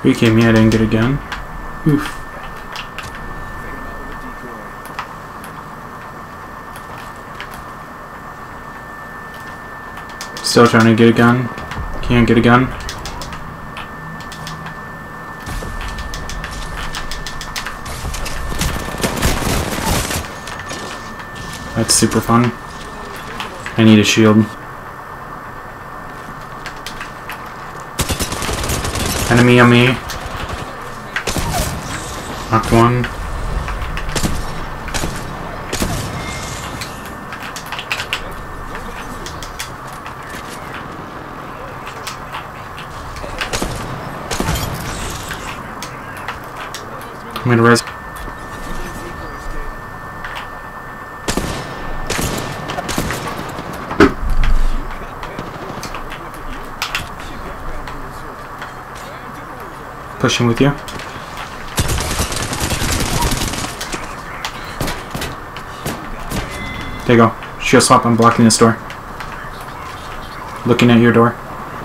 Are you kidding me? I didn't get a gun. Oof. Still trying to get a gun. Can't get a gun. That's super fun. I need a shield. Enemy on me. Knocked one. I'm gonna res. Pushing with you. There you go. Shield swap, I'm blocking this door. Looking at your door.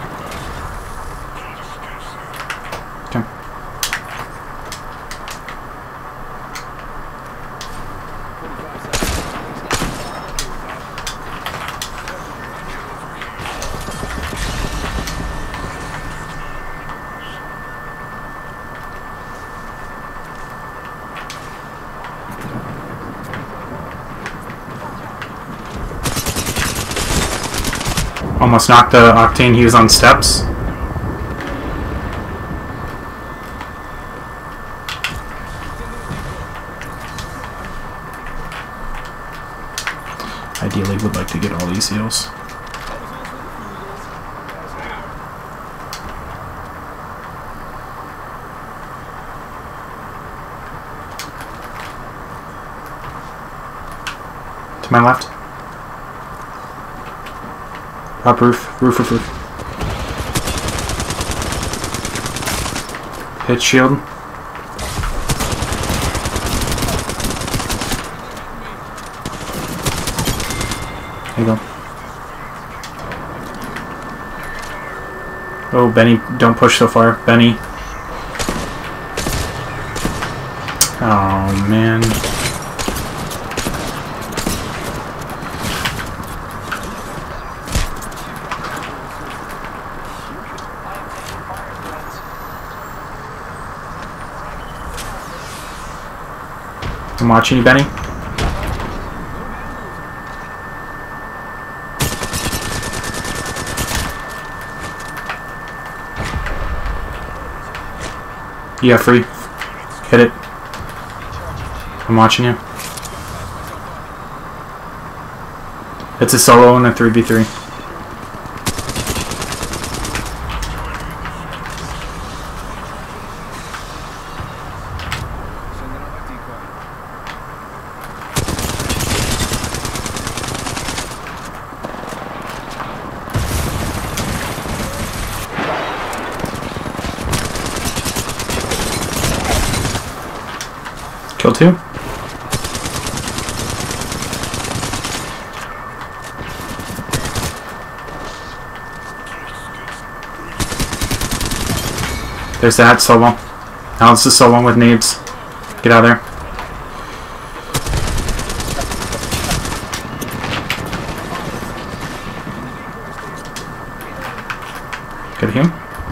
Okay. Almost knocked the Octane. He was on steps. Ideally would like to get all these heals. To my left. Up roof. Roof. Hit shield. There you go. Oh, Benny, don't push so far. Benny. Oh, man. I'm watching you, Benny. Yeah, free. Hit it. I'm watching you. It's a solo and a 3v3. Kill two. There's that solo. Now it's the solo with nades. Get out of there. Good him.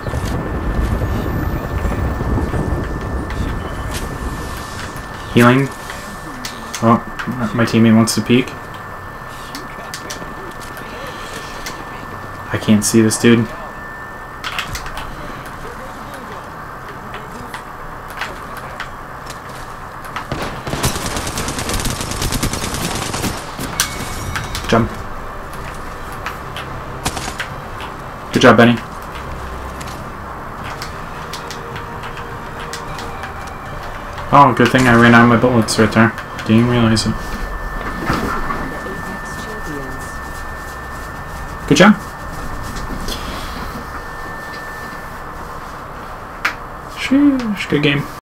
Healing. Oh, my teammate wants to peek. I can't see this dude. Jump. Good job, Benny. Oh, good thing I ran out of my bullets right there. Didn't realize it. Good job. Sheesh, good game.